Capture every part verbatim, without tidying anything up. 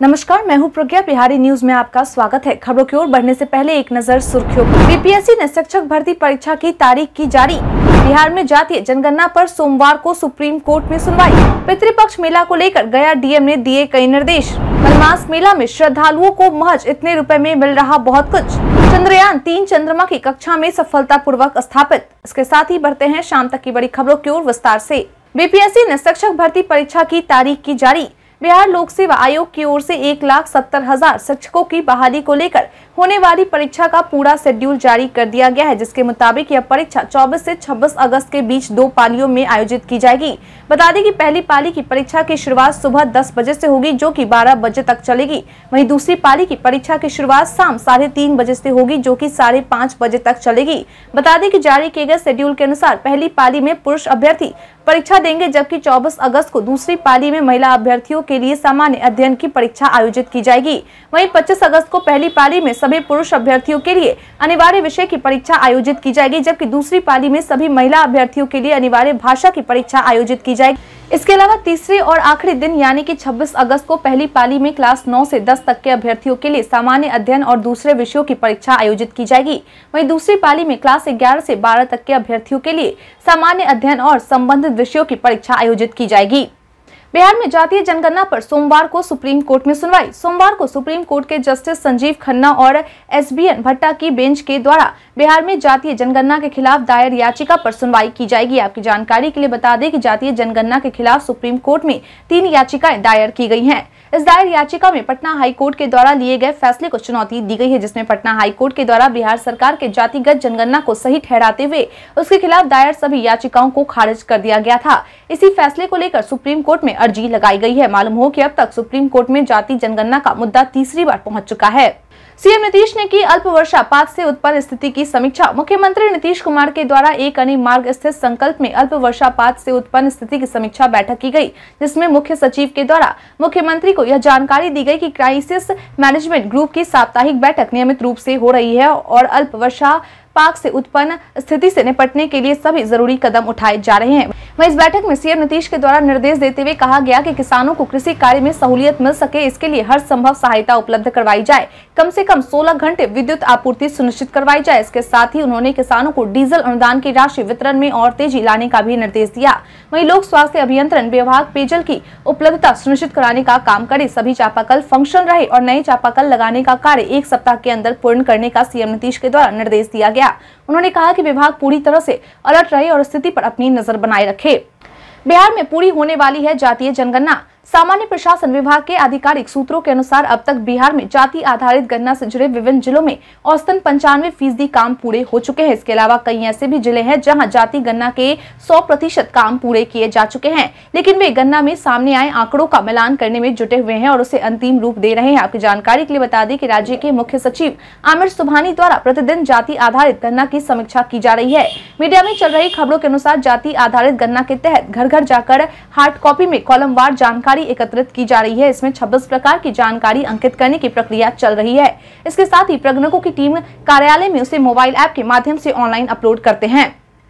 नमस्कार, मैं हूं प्रज्ञा। बिहारी न्यूज में आपका स्वागत है। खबरों की ओर बढ़ने से पहले एक नजर सुर्खियों पर। बीपीएससी ने शिक्षक भर्ती परीक्षा की तारीख की जारी। बिहार में जातीय जनगणना पर सोमवार को सुप्रीम कोर्ट में सुनवाई। पितृपक्ष मेला को लेकर गया डीएम ने दिए कई निर्देश। मलमास मेला में श्रद्धालुओं को महज इतने रुपए में मिल रहा बहुत कुछ। चंद्रयान तीन चंद्रमा की कक्षा में सफलतापूर्वक स्थापित। इसके साथ ही बढ़ते हैं शाम तक की बड़ी खबरों की ओर विस्तार से। बीपीएससी ने शिक्षक भर्ती परीक्षा की तारीख की जारी। बिहार लोक सेवा आयोग की ओर से एक लाख सत्तर हजार शिक्षकों की बहाली को लेकर होने वाली परीक्षा का पूरा शेड्यूल जारी कर दिया गया है, जिसके मुताबिक यह परीक्षा चौबीस से छब्बीस अगस्त के बीच दो पालियों में आयोजित की जाएगी। बता दें कि पहली पाली की परीक्षा की शुरुआत सुबह दस बजे से होगी, जो कि बारह बजे तक चलेगी। वहीं दूसरी पाली की परीक्षा की शुरुआत शाम साढ़े तीन बजे से होगी, जो कि साढ़े पाँच बजे तक चलेगी। बता दें कि जारी किए गए शेड्यूल के अनुसार पहली पाली में पुरुष अभ्यर्थी परीक्षा देंगे, जबकि चौबीस अगस्त को दूसरी पाली में महिला अभ्यर्थियों के लिए सामान्य अध्ययन की परीक्षा आयोजित की जाएगी। वहीं पच्चीस अगस्त को पहली पाली में सभी पुरुष अभ्यर्थियों के लिए अनिवार्य विषय की परीक्षा आयोजित की जाएगी, जबकि दूसरी पाली में सभी महिला अभ्यर्थियों के लिए अनिवार्य भाषा की परीक्षा आयोजित की जाएगी। इसके अलावा तीसरे और आखिरी दिन यानी कि छब्बीस अगस्त को पहली पाली में क्लास नौ से दस तक के अभ्यर्थियों के लिए सामान्य अध्ययन और दूसरे विषयों की परीक्षा आयोजित की जाएगी। वहीं दूसरी पाली में क्लास ग्यारह से बारह तक के अभ्यर्थियों के लिए सामान्य अध्ययन और संबंधित विषयों की परीक्षा आयोजित की जाएगी। बिहार में जातीय जनगणना पर सोमवार को सुप्रीम कोर्ट में सुनवाई। सोमवार को सुप्रीम कोर्ट के जस्टिस संजीव खन्ना और एसबीएन भट्टा की बेंच के द्वारा बिहार में जातीय जनगणना के खिलाफ दायर याचिका पर सुनवाई की जाएगी। आपकी जानकारी के लिए बता दें कि जातीय जनगणना के खिलाफ सुप्रीम कोर्ट में तीन याचिकाएं दायर की गई हैं। इस दायर याचिका में पटना हाई कोर्ट के द्वारा लिए गए फैसले को चुनौती दी गई है, जिसमें पटना हाई कोर्ट के द्वारा बिहार सरकार के जातिगत जनगणना को सही ठहराते हुए उसके खिलाफ दायर सभी याचिकाओं को खारिज कर दिया गया था। इसी फैसले को लेकर सुप्रीम कोर्ट में अर्जी लगाई गई है। मालूम हो कि अब तक सुप्रीम कोर्ट में जाति जनगणना का मुद्दा तीसरी बार पहुंच चुका है। सीएम नीतीश ने की अल्प वर्षापात से उत्पन्न स्थिति की समीक्षा। मुख्यमंत्री नीतीश कुमार के द्वारा एक अनी मार्ग स्थित संकल्प में अल्प वर्षापात से उत्पन्न स्थिति की समीक्षा बैठक की गई, जिसमें मुख्य सचिव के द्वारा मुख्यमंत्री को यह जानकारी दी गई कि क्राइसिस मैनेजमेंट ग्रुप की साप्ताहिक बैठक नियमित रूप से हो रही है और अल्प वर्षा पाक से उत्पन्न स्थिति से निपटने के लिए सभी जरूरी कदम उठाए जा रहे हैं। वहीं इस बैठक में सीएम नीतीश के द्वारा निर्देश देते हुए कहा गया कि किसानों को कृषि कार्य में सहूलियत मिल सके, इसके लिए हर संभव सहायता उपलब्ध करवाई जाए। कम से कम सोलह घंटे विद्युत आपूर्ति सुनिश्चित करवाई जाए। इसके साथ ही उन्होंने किसानों को डीजल अनुदान की राशि वितरण में और तेजी लाने का भी निर्देश दिया। वहीं लोक स्वास्थ्य अभियंत्रण विभाग पेयजल की उपलब्धता सुनिश्चित कराने का काम करे, सभी चापाकल फंक्शन रहे और नए चापाकल लगाने का कार्य एक सप्ताह के अंदर पूर्ण करने का सीएम नीतीश के द्वारा निर्देश दिया गया। उन्होंने कहा कि विभाग पूरी तरह से अलर्ट रहे और स्थिति पर अपनी नजर बनाए रखे। बिहार में पूरी होने वाली है जातीय जनगणना। सामान्य प्रशासन विभाग के आधिकारिक सूत्रों के अनुसार अब तक बिहार में जाति आधारित गणना से जुड़े विभिन्न जिलों में औसतन पंचानवे फीसदी काम पूरे हो चुके हैं। इसके अलावा कई ऐसे भी जिले हैं जहां जाति गणना के सौ प्रतिशत काम पूरे किए जा चुके हैं, लेकिन वे गणना में सामने आए आंकड़ों का मिलान करने में जुटे हुए हैं और उसे अंतिम रूप दे रहे हैं। आपकी जानकारी के लिए बता दें कि राज्य के मुख्य सचिव आमिर सुबहानी द्वारा प्रतिदिन जाति आधारित गणना की समीक्षा की जा रही है। मीडिया में चल रही खबरों के अनुसार जाति आधारित गणना के तहत घर घर जाकर हार्ड कॉपी में कॉलमवार जानकारी एकत्रित की जा रही है। इसमें छब्बीस प्रकार की जानकारी अंकित करने की प्रक्रिया चल रही है। इसके साथ ही प्रगणकों की टीम कार्यालय में उसे मोबाइल ऐप के माध्यम से ऑनलाइन अपलोड करते हैं।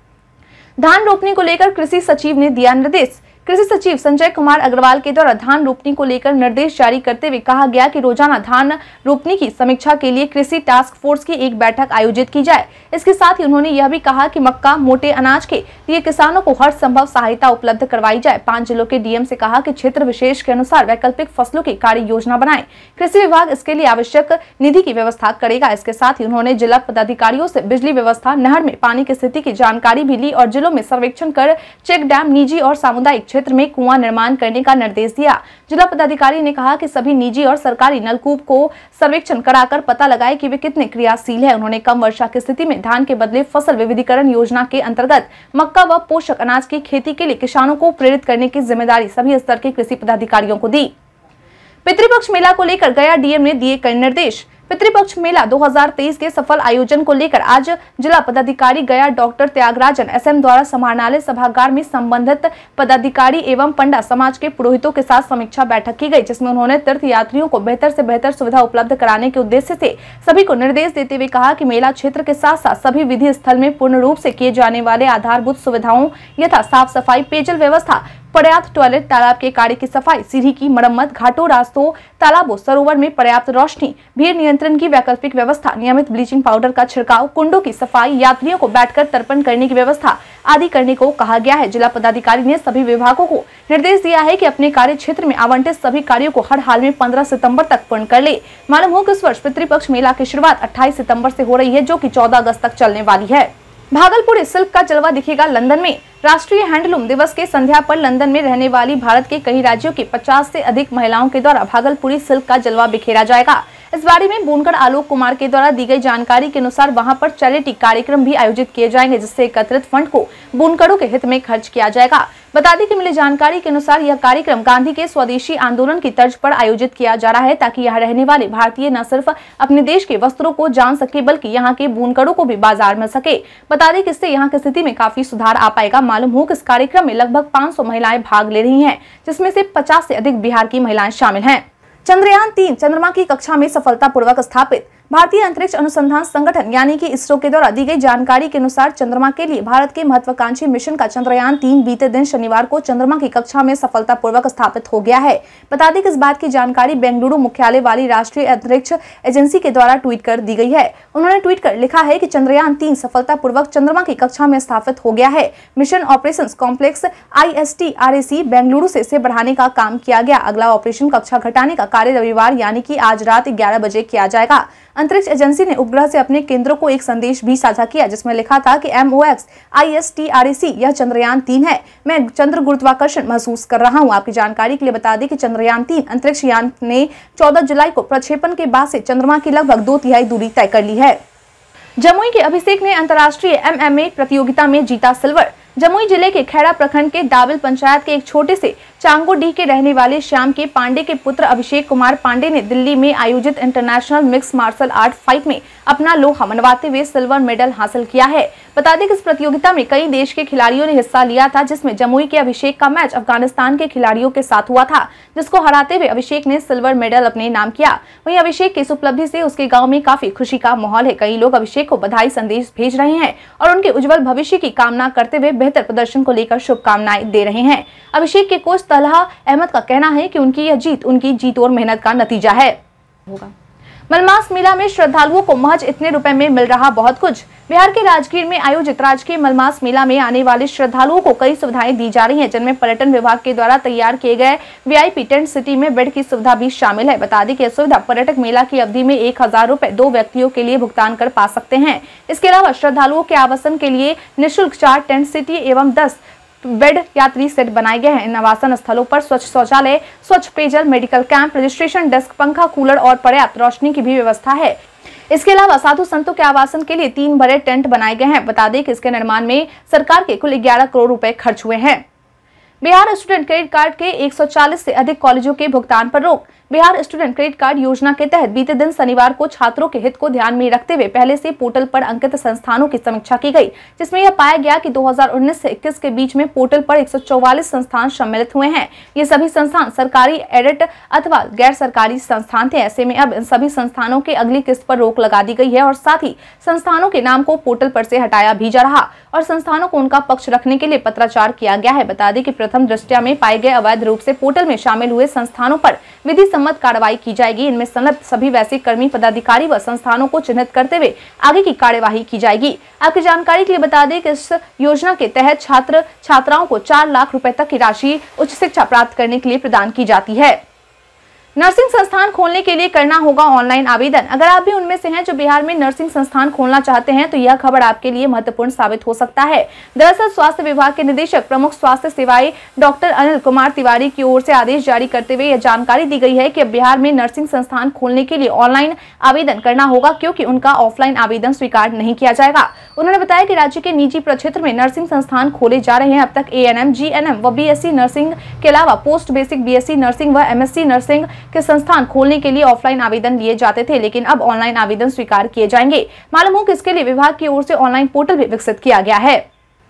धान रोपनी को लेकर कृषि सचिव ने दिया निर्देश। कृषि सचिव संजय कुमार अग्रवाल के द्वारा धान रोपनी को लेकर निर्देश जारी करते हुए कहा गया कि रोजाना धान रोपनी की समीक्षा के लिए कृषि टास्क फोर्स की एक बैठक आयोजित की जाए। इसके साथ ही उन्होंने यह भी कहा कि मक्का मोटे अनाज के लिए किसानों को हर संभव सहायता उपलब्ध करवाई जाए। पांच जिलों के डीएम से कहा कि क्षेत्र विशेष के अनुसार वैकल्पिक फसलों की कार्य योजना बनाए। कृषि विभाग इसके लिए आवश्यक निधि की व्यवस्था करेगा। इसके साथ ही उन्होंने जिला पदाधिकारियों से बिजली व्यवस्था, नहर में पानी की स्थिति की जानकारी भी ली और जिलों में सर्वेक्षण कर चेक डैम, निजी और सामुदायिक क्षेत्र में कुआं निर्माण करने का निर्देश दिया। जिला पदाधिकारी ने कहा कि सभी निजी और सरकारी नलकूप को सर्वेक्षण कराकर पता लगाए कि वे कितने क्रियाशील है। उन्होंने कम वर्षा की स्थिति में धान के बदले फसल विविधीकरण योजना के अंतर्गत मक्का व पोषक अनाज की खेती के लिए किसानों को प्रेरित करने की जिम्मेदारी सभी स्तर के कृषि पदाधिकारियों को दी। पितृपक्ष मेला को लेकर गया डीएम ने दिए कई निर्देश। पितृपक्ष मेला दो हज़ार तेईस के सफल आयोजन को लेकर आज जिला पदाधिकारी गया डॉक्टर त्यागराजन एसएम द्वारा समाहरणालय सभागार में संबंधित पदाधिकारी एवं पंडा समाज के पुरोहितों के साथ समीक्षा बैठक की गई, जिसमें उन्होंने तीर्थ यात्रियों को बेहतर से बेहतर सुविधा उपलब्ध कराने के उद्देश्य से सभी को निर्देश देते हुए कहा कि मेला क्षेत्र के साथ साथ सभी विधि स्थल में पूर्ण रूप से किए जाने वाले आधारभूत सुविधाओं यथा साफ सफाई, पेयजल व्यवस्था, पर्याप्त टॉयलेट, तालाब के काड़े की सफाई, सीढ़ी की मरम्मत, घाटों, रास्तों, तालाबों, सरोवर में पर्याप्त रोशनी, भीड़ नियंत्रण की वैकल्पिक व्यवस्था, नियमित ब्लीचिंग पाउडर का छिड़काव, कुंडों की सफाई, यात्रियों को बैठकर तर्पण करने की व्यवस्था आदि करने को कहा गया है। जिला पदाधिकारी ने सभी विभागों को निर्देश दिया है कि अपने कार्य क्षेत्र में आवंटित सभी कार्यों को हर हाल में पंद्रह सितंबर तक पूर्ण कर ले। मालूम हो कि इस वर्ष पितृपक्ष मेला की शुरुआत अट्ठाईस सितंबर से हो रही है, जो कि चौदह अगस्त तक चलने वाली है। भागलपुर सिल्क का जलवा दिखेगा लंदन में। राष्ट्रीय हैंडलूम दिवस के संध्या पर लंदन में रहने वाली भारत के कई राज्यों की पचास से अधिक महिलाओं के द्वारा भागलपुरी सिल्क का जलवा बिखेरा जाएगा। इस बारे में बुनकर आलोक कुमार के द्वारा दी गई जानकारी के अनुसार वहां पर चैरिटी कार्यक्रम भी आयोजित किए जाएंगे, जिससे एकत्रित फंड को बुनकरों के हित में खर्च किया जाएगा। बता दें कि मिली जानकारी के अनुसार यह कार्यक्रम गांधी के स्वदेशी आंदोलन की तर्ज पर आयोजित किया जा रहा है, ताकि यहाँ रहने वाले भारतीय न सिर्फ अपने देश के वस्त्रों को जान सके, बल्कि यहाँ के बुनकरों को भी बाजार मिल सके। बता दें कि इससे यहाँ की स्थिति में काफी सुधार आ पाएगा। मालूम हो कि इस कार्यक्रम में लगभग पाँच सौ महिलाएं भाग ले रही हैं, जिसमें से पचास से अधिक बिहार की महिलाएं शामिल हैं। चंद्रयान तीन चंद्रमा की कक्षा में सफलतापूर्वक स्थापित। भारतीय अंतरिक्ष अनुसंधान संगठन यानी कि इसरो के द्वारा दी गई जानकारी के अनुसार चंद्रमा के लिए भारत के महत्वाकांक्षी मिशन का चंद्रयान तीन बीते दिन शनिवार को चंद्रमा की कक्षा में सफलतापूर्वक स्थापित हो गया है। बता दें कि इस बात की जानकारी बेंगलुरु मुख्यालय वाली राष्ट्रीय अंतरिक्ष एजेंसी के द्वारा ट्वीट कर दी गई है। उन्होंने ट्वीट कर लिखा है कि चंद्रयान तीन सफलतापूर्वक चंद्रमा की कक्षा में स्थापित हो गया है। Mission operation complex I S T R A C Bengaluru से इसे बढ़ाने का काम किया गया। अगला ऑपरेशन कक्षा घटाने का कार्य रविवार यानी कि आज रात ग्यारह बजे किया जाएगा। अंतरिक्ष एजेंसी ने उपग्रह से अपने केंद्रों को एक संदेश भी साझा किया, जिसमें लिखा था कि M O X I S T R A C यह चंद्रयान तीन है। मैं चंद्र गुरुत्वाकर्षण महसूस कर रहा हूं। आपकी जानकारी के लिए बता दें कि चंद्रयान तीन अंतरिक्ष यान ने चौदह जुलाई को प्रक्षेपण के बाद से चंद्रमा की लगभग दो तिहाई दूरी तय कर ली है। जमुई के अभिषेक ने अंतर्राष्ट्रीय एम एम ए प्रतियोगिता में जीता सिल्वर। जमुई जिले के खैरा प्रखंड के दाबिल पंचायत के एक छोटे से चांगोडीह के रहने वाले श्याम के पांडे के पुत्र अभिषेक कुमार पांडे ने दिल्ली में आयोजित international mix martial art fight में अपना लोहा मनवाते हुए सिल्वर मेडल हासिल किया है। बता दें कि इस प्रतियोगिता में कई देश के खिलाड़ियों ने हिस्सा लिया था, जिसमें जमुई के अभिषेक का मैच अफगानिस्तान के खिलाड़ियों के साथ हुआ था, जिसको हराते हुए अभिषेक ने सिल्वर मेडल अपने नाम किया। वहीं अभिषेक की इस उपलब्धि से उसके गाँव में काफी खुशी का माहौल है। कई लोग अभिषेक को बधाई संदेश भेज रहे हैं और उनके उज्जवल भविष्य की कामना करते हुए बेहतर प्रदर्शन को लेकर शुभकामनाएं दे रहे हैं। अभिषेक के कोच तलहा अहमद का कहना है कि उनकी यह जीत उनकी जीत और मेहनत का नतीजा है। होगा मलमास मेला में श्रद्धालुओं को महज इतने रुपए में मिल रहा बहुत कुछ। बिहार के राजगीर में आयोजित राजकीय मलमास मेला में आने वाले श्रद्धालुओं को कई सुविधाएं दी जा रही हैं, जिनमें पर्यटन विभाग के द्वारा तैयार किए गए V I P tent city में बेड की सुविधा भी शामिल है। बता दें कि यह सुविधा पर्यटक मेला की अवधि में एक हजार रूपए दो व्यक्तियों के लिए भुगतान कर पा सकते हैं। इसके अलावा श्रद्धालुओं के आवासन के लिए निःशुल्क चार टेंट सिटी एवं दस बेड यात्री सेट बनाए गए हैं। इन आवासन स्थलों पर स्वच्छ शौचालय, स्वच्छ पेयजल, मेडिकल कैंप, रजिस्ट्रेशन डेस्क, पंखा, कूलर और पर्याप्त रोशनी की भी व्यवस्था है। इसके अलावा साधु संतों के आवासन के लिए तीन बड़े टेंट बनाए गए हैं। बता दें कि इसके निर्माण में सरकार के कुल ग्यारह करोड़ रुपए खर्च हुए हैं। बिहार स्टूडेंट क्रेडिट कार्ड के एक सौ चालीस से अधिक कॉलेजों के भुगतान पर रोक। बिहार स्टूडेंट क्रेडिट कार्ड योजना के तहत बीते दिन शनिवार को छात्रों के हित को ध्यान में रखते हुए पहले से पोर्टल पर अंकित संस्थानों की समीक्षा की गई, जिसमें यह पाया गया कि दो हज़ार उन्नीस से इक्कीस के बीच में पोर्टल पर एक सौ चौवालीस संस्थान सम्मिलित हुए हैं। ये सभी संस्थान सरकारी, एडेड अथवा गैर सरकारी संस्थान थे। ऐसे में अब इन सभी संस्थानों के अगली किस्त पर रोक लगा दी गई है और साथ ही संस्थानों के नाम को पोर्टल पर से हटाया भी जा रहा और संस्थानों को उनका पक्ष रखने के लिए पत्राचार किया गया है। बता दें कि प्रथम दृष्टया में पाए गए अवैध रूप से पोर्टल में शामिल हुए संस्थानों पर विधि सम्मत कार्रवाई की जाएगी। इनमें संलग्न सभी वैश्विक कर्मी, पदाधिकारी व संस्थानों को चिन्हित करते हुए आगे की कार्यवाही की जाएगी। आपकी जानकारी के लिए बता दें कि इस योजना के तहत छात्र छात्राओं को चार लाख रुपए तक की राशि उच्च शिक्षा प्राप्त करने के लिए प्रदान की जाती है। नर्सिंग संस्थान खोलने के लिए करना होगा ऑनलाइन आवेदन। अगर आप भी उनमें से हैं जो बिहार में नर्सिंग संस्थान खोलना चाहते हैं तो यह खबर आपके लिए महत्वपूर्ण साबित हो सकता है। दरअसल स्वास्थ्य विभाग के निदेशक प्रमुख स्वास्थ्य सेवाएं डॉक्टर अनिल कुमार तिवारी की ओर से आदेश जारी करते हुए यह जानकारी दी गई है कि अब बिहार में नर्सिंग संस्थान खोलने के लिए ऑनलाइन आवेदन करना होगा, क्योंकि उनका ऑफलाइन आवेदन स्वीकार नहीं किया जाएगा। उन्होंने बताया कि राज्य के निजी प्रक्षेत्र में नर्सिंग संस्थान खोले जा रहे हैं। अब तक A N M, G N M व बी एस सी नर्सिंग के अलावा post basic B S C nursing व एम एस सी नर्सिंग के संस्थान खोलने के लिए ऑफलाइन आवेदन लिए जाते थे, लेकिन अब ऑनलाइन आवेदन स्वीकार किए जाएंगे। मालूम हो कि इसके लिए विभाग की ओर से ऑनलाइन पोर्टल भी विकसित किया गया है।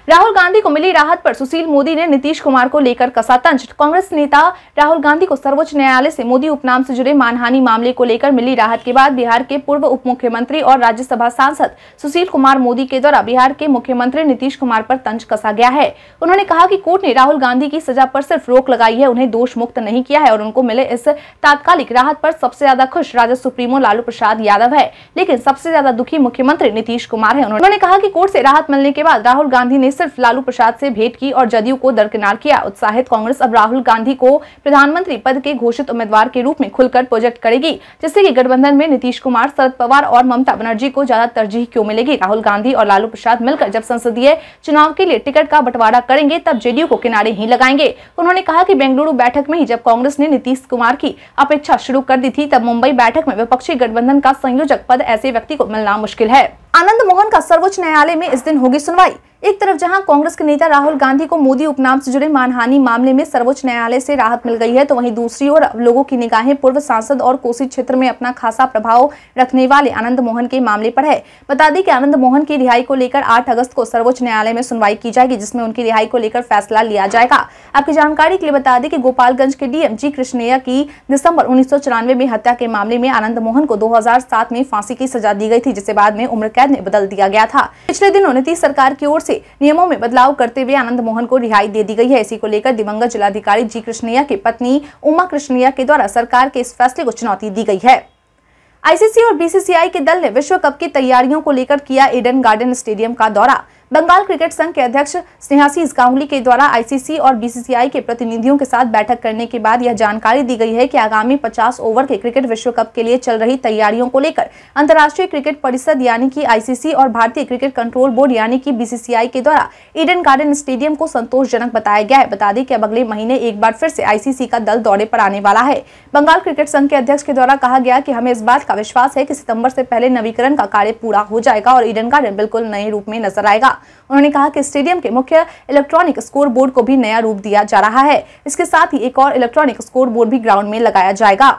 राहुल गांधी को मिली राहत पर सुशील मोदी ने नीतीश कुमार को लेकर कसा तंज। कांग्रेस नेता राहुल गांधी को सर्वोच्च न्यायालय से मोदी उपनाम से जुड़े मानहानि मामले को लेकर मिली राहत के बाद बिहार के पूर्व उप मुख्यमंत्री और राज्यसभा सांसद सुशील कुमार मोदी के द्वारा बिहार के मुख्यमंत्री नीतीश कुमार पर तंज कसा गया है। उन्होंने कहा कि कोर्ट ने राहुल गांधी की सजा पर सिर्फ रोक लगाई है, उन्हें दोष मुक्त नहीं किया है और उनको मिले इस तात्कालिक राहत पर सबसे ज्यादा खुश राजद सुप्रीमो लालू प्रसाद यादव है, लेकिन सबसे ज्यादा दुखी मुख्यमंत्री नीतीश कुमार है। उन्होंने कहा कि कोर्ट से राहत मिलने के बाद राहुल गांधी ने सिर्फ लालू प्रसाद से भेंट की और जदयू को दरकिनार किया। उत्साहित कांग्रेस अब राहुल गांधी को प्रधानमंत्री पद के घोषित उम्मीदवार के रूप में खुलकर प्रोजेक्ट करेगी, जिससे कि गठबंधन में नीतीश कुमार, शरद पवार और ममता बनर्जी को ज्यादा तरजीह क्यों मिलेगी। राहुल गांधी और लालू प्रसाद मिलकर जब संसदीय चुनाव के लिए टिकट का बंटवारा करेंगे तब जेडीयू को किनारे ही लगाएंगे। उन्होंने कहा कि बेंगलुरु बैठक में ही जब कांग्रेस ने नीतीश कुमार की अपेक्षा शुरू कर दी थी, तब मुंबई बैठक में विपक्षी गठबंधन का संयोजक पद ऐसे व्यक्ति को मिलना मुश्किल है। आनंद मोहन का सर्वोच्च न्यायालय में इस दिन होगी सुनवाई। एक तरफ जहां कांग्रेस के नेता राहुल गांधी को मोदी उपनाम से जुड़े मानहानि मामले में सर्वोच्च न्यायालय से राहत मिल गई है, तो वहीं दूसरी ओर लोगों की निगाहें पूर्व सांसद और कोसी क्षेत्र में अपना खासा प्रभाव रखने वाले आनंद मोहन के मामले पर है। बता दें कि आनंद मोहन की रिहाई को लेकर आठ अगस्त को सर्वोच्च न्यायालय में सुनवाई की जाएगी, जिसमें उनकी रिहाई को लेकर फैसला लिया जाएगा। आपकी जानकारी के लिए बता दें कि गोपालगंज के डीएम जी कृष्णैया की दिसंबर उन्नीस सौ चौरानवे में हत्या के मामले में आनंद मोहन को दो हजार सात में फांसी की सजा दी गई थी, जिसे बाद में उम्र कैद में बदल दिया गया था। पिछले दिनों नीतीश सरकार की ओर से नियमों में बदलाव करते हुए आनंद मोहन को रिहाई दे दी गई है। इसी को लेकर दिवंगत जिलाधिकारी जी कृष्णैया की पत्नी उमा कृष्णैया के द्वारा सरकार के इस फैसले को चुनौती दी गई है। आईसीसी और बीसीसीआई के दल ने विश्व कप की तैयारियों को लेकर किया ईडन गार्डन स्टेडियम का दौरा। बंगाल क्रिकेट संघ के अध्यक्ष स्नेहाशीष गांगुली के द्वारा आईसीसी और बीसीसीआई के प्रतिनिधियों के साथ बैठक करने के बाद यह जानकारी दी गई है कि आगामी पचास ओवर के क्रिकेट विश्व कप के लिए चल रही तैयारियों को लेकर अंतर्राष्ट्रीय क्रिकेट परिषद यानी कि आईसीसी और भारतीय क्रिकेट कंट्रोल बोर्ड यानी कि बीसीसीआई के द्वारा ईडन गार्डन स्टेडियम को संतोषजनक बताया गया है। बता दें कि अब अगले महीने एक बार फिर से आईसीसी का दल दौरे पर आने वाला है। बंगाल क्रिकेट संघ के अध्यक्ष के द्वारा कहा गया कि हमें इस बात का विश्वास है कि सितंबर से पहले नवीकरण का कार्य पूरा हो जाएगा और ईडन गार्डन बिल्कुल नए रूप में नजर आएगा। उन्होंने कहा कि स्टेडियम के मुख्य इलेक्ट्रॉनिक स्कोर बोर्ड को भी नया रूप दिया जा रहा है। इसके साथ ही एक और इलेक्ट्रॉनिक स्कोर बोर्ड भी ग्राउंड में लगाया जाएगा।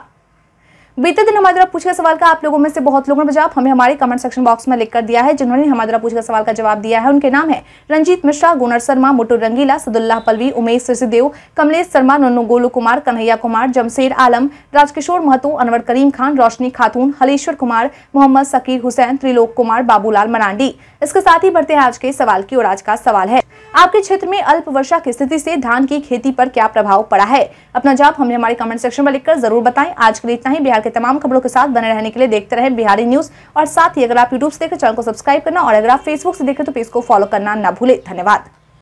बीते दिन हमारे द्वारा पूछे गए सवाल का आप लोगों में से बहुत लोगों ने जवाब हमें हमारे कमेंट सेक्शन बॉक्स में लिख कर दिया है। जिन्होंने हमारे द्वारा पूछे गए सवाल का जवाब दिया है उनके नाम है रंजीत मिश्रा, गुनर शर्मा, मुटु रंगीला, सदुल्लाह पलवी, उमेश सिसदेव, कमलेश शर्मा, नन्नू गोलू कुमार, कन्हैया कुमार, जमशेद आलम, राजकिशोर महतो, अनवर करीम खान, रोशनी खातून, हलेश्वर कुमार, मोहम्मद सकीर हुसैन, त्रिलोक कुमार, बाबूलाल मरांडी। इसके साथ ही बढ़ते हैं आज के सवाल की ओर। आज का सवाल है, आपके क्षेत्र में अल्प वर्षा की स्थिति से धान की खेती पर क्या प्रभाव पड़ा है? अपना जवाब हमें हमारे कमेंट सेक्शन में लिखकर जरूर बताएं। आज के लिए इतना ही। बिहार के तमाम खबरों के साथ बने रहने के लिए देखते रहें बिहारी न्यूज और साथ ही अगर आप यूट्यूब से देखें चैनल को सब्सक्राइब करना और अगर आप फेसबुक से देखें तो पेज को फॉलो करना न भूलें। धन्यवाद।